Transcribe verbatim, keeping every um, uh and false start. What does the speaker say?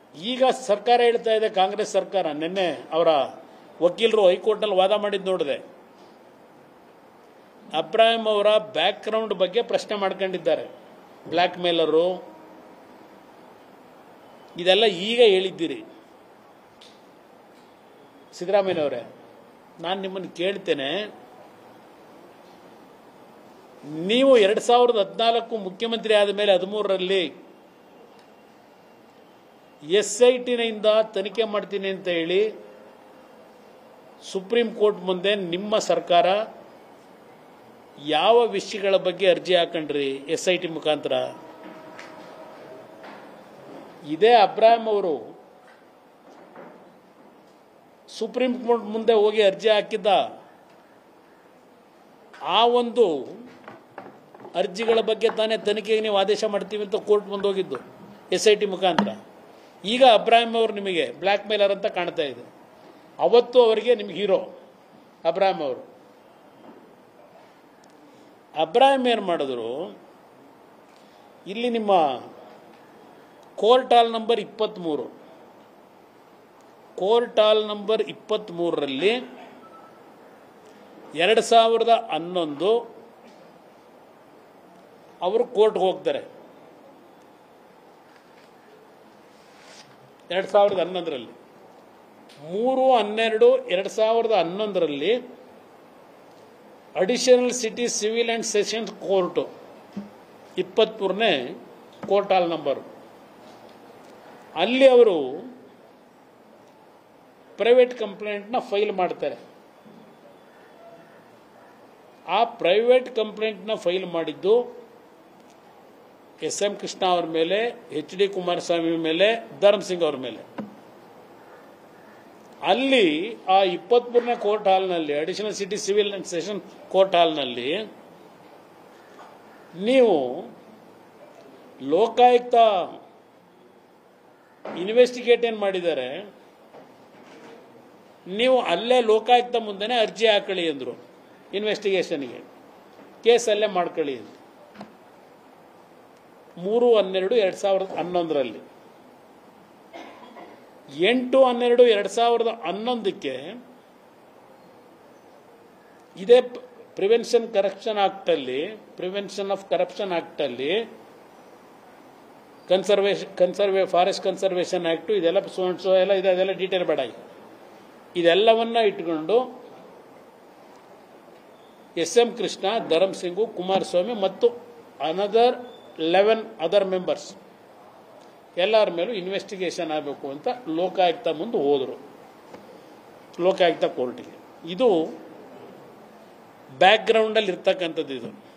ಈಗ ಸರ್ಕಾರ ಹೇಳ್ತಾ ಇದೆ, ಕಾಂಗ್ರೆಸ್ ಸರ್ಕಾರ ನಿನ್ನೆ ಅವರ ವಕೀಲರು ಹೈಕೋರ್ಟ್ನಲ್ಲಿ ವಾದ ಮಾಡಿದ್ದು ನೋಡಿದೆ. ಅಬ್ರಾಹಿಂ ಅವರ ಬ್ಯಾಕ್ ಗ್ರೌಂಡ್ ಬಗ್ಗೆ ಪ್ರಶ್ನೆ ಮಾಡ್ಕೊಂಡಿದ್ದಾರೆ. ಬ್ಲ್ಯಾಕ್ ಮೇಲರು ಇದೆಲ್ಲ ಈಗ ಹೇಳಿದ್ದೀರಿ. ಸಿದ್ದರಾಮಯ್ಯನವರೇ, ನಾನು ನಿಮ್ಮನ್ನು ಕೇಳ್ತೇನೆ, ನೀವು ಎರಡು ಸಾವಿರದ ಹದಿನಾಲ್ಕು ಮುಖ್ಯಮಂತ್ರಿ ಆದ ಮೇಲೆ ಹದಿಮೂರರಲ್ಲಿ ಎಸ್ ಐ ಟಿನಿಂದ ತನಿಖೆ ಮಾಡ್ತೀನಿ ಅಂತ ಹೇಳಿ ಸುಪ್ರೀಂ ಕೋರ್ಟ್ ಮುಂದೆ ನಿಮ್ಮ ಸರ್ಕಾರ ಯಾವ ವಿಷಯಗಳ ಬಗ್ಗೆ ಅರ್ಜಿ ಹಾಕೊಂಡ್ರಿ ಎಸ್ ಐ ಟಿ ಮುಖಾಂತರ? ಇದೇ ಅಬ್ರಾಹಿಂ ಅವರು ಸುಪ್ರೀಂ ಕೋರ್ಟ್ ಮುಂದೆ ಹೋಗಿ ಅರ್ಜಿ ಹಾಕಿದ್ದ ಆ ಒಂದು ಅರ್ಜಿಗಳ ಬಗ್ಗೆ ತಾನೇ ತನಿಖೆಗೆ ನೀವು ಆದೇಶ ಮಾಡ್ತೀವಿ ಅಂತ ಕೋರ್ಟ್ ಮುಂದೆ ಹೋಗಿದ್ದು ಎಸ್ ಐ ಟಿ ಮುಖಾಂತರ. ಈಗ ಅಬ್ರಾಹಿಂ ಅವರು ನಿಮಗೆ ಬ್ಲ್ಯಾಕ್ ಮೇಲರ್ ಅಂತ ಕಾಣ್ತಾ ಇದೆ. ಅವತ್ತು ಅವರಿಗೆ ನಿಮ್ಗೆ ಹೀರೋ ಅಬ್ರಾಹಿಂ ಅವರು. ಅಬ್ರಾಹಿಂ ಏನು ಮಾಡಿದ್ರು, ಇಲ್ಲಿ ನಿಮ್ಮ ಕೋರ್ಟ್ ಹಾಲ್ ನಂಬರ್ ಇಪ್ಪತ್ತ್ಮೂರು ಕೋರ್ಟ್ ಹಾಲ್ ನಂಬರ್ ಇಪ್ಪತ್ತ್ಮೂರರಲ್ಲಿ ಎರಡು ಸಾವಿರದ ಹನ್ನೊಂದು ಅವರು ಕೋರ್ಟ್ಗೆ ಹೋಗ್ತಾರೆ. ಎರಡು ಸಾವಿರದ ಹನ್ನೊಂದರಲ್ಲಿ ಮೂರು ಹನ್ನೆರಡು ಎರಡು ಸಾವಿರದ ಹನ್ನೊಂದರಲ್ಲಿ additional city civil and sessions court ಇಪ್ಪತ್ತ್ಮೂರನೇ ಕೋರ್ಟ್ ಹಾಲ್ ನಂಬರು, ಅಲ್ಲಿ ಅವರು ಪ್ರೈವೇಟ್ ಕಂಪ್ಲೇಂಟ್ನ ಫೈಲ್ ಮಾಡ್ತಾರೆ. ಆ ಪ್ರೈವೇಟ್ ಕಂಪ್ಲೇಂಟ್ನ ಫೈಲ್ ಮಾಡಿದ್ದು ಎಸ್ ಎಂ ಕೃಷ್ಣ ಅವ್ರ ಮೇಲೆ, ಎಚ್ ಡಿ ಕುಮಾರಸ್ವಾಮಿ ಮೇಲೆ, ಧರ್ಮಸಿಂಗ್ ಅವ್ರ ಮೇಲೆ. ಅಲ್ಲಿ ಆ ಇಪ್ಪತ್ಮೂರನೇ ಕೋರ್ಟ್ ಹಾಲ್ನಲ್ಲಿ, additional city civil and session court ಹಾಲ್ನಲ್ಲಿ ನೀವು ಲೋಕಾಯುಕ್ತ ಇನ್ವೆಸ್ಟಿಗೇಟ್ ಏನು ಮಾಡಿದ್ದಾರೆ, ನೀವು ಅಲ್ಲೇ ಲೋಕಾಯುಕ್ತ ಮುಂದೆನೇ ಅರ್ಜಿ ಹಾಕೊಳ್ಳಿ ಅಂದರು. ಇನ್ವೆಸ್ಟಿಗೇಷನ್ಗೆ ಕೇಸ್ ಅಲ್ಲೇ ಮಾಡ್ಕೊಳ್ಳಿ ಅಂತ ಮೂರು ಹನ್ನೆರಡು ಎರಡು ಸಾವಿರದ ಹನ್ನೊಂದರಲ್ಲಿ. ಎಂಟು ಹನ್ನೆರಡು ಎರಡು ಸಾವಿರದ ಹನ್ನೊಂದಕ್ಕೆ ಇದೇ ಪ್ರಿವೆನ್ಷನ್ ಕರಪ್ಷನ್ ಆಕ್ಟಲ್ಲಿ ಪ್ರಿವೆನ್ಷನ್ ಆಫ್ ಕರಪ್ಷನ್ ಆಕ್ಟಲ್ಲಿ conservation conserve forest conservation act ಇದೆಲ್ಲ ಸೋ ಎಲ್ಲ ಇದೆ, ಅದೆಲ್ಲ ಡೀಟೇಲ್ ಬೇಡ. ಇದೆಲ್ಲವನ್ನ ಇಟ್ಕೊಂಡು ಎಸ್ ಎಂ ಕೃಷ್ಣ, ಧರ್ಮಸಿಂಗು, ಕುಮಾರಸ್ವಾಮಿ ಮತ್ತು ಅನದರ್ ಲೆವೆನ್ ಅದರ್ ಮೆಂಬರ್ಸ್ ಎಲ್ಲರ ಮೇಲೂ ಇನ್ವೆಸ್ಟಿಗೇಷನ್ ಆಗಬೇಕು ಅಂತ ಲೋಕಾಯುಕ್ತ ಮುಂದೆ ಹೋದರು, ಲೋಕಾಯುಕ್ತ ಕೋರ್ಟಿಗೆ. ಇದು ಬ್ಯಾಕ್ಗ್ರೌಂಡಲ್ಲಿ ಇರ್ತಕ್ಕಂಥದ್ದು. ಇದು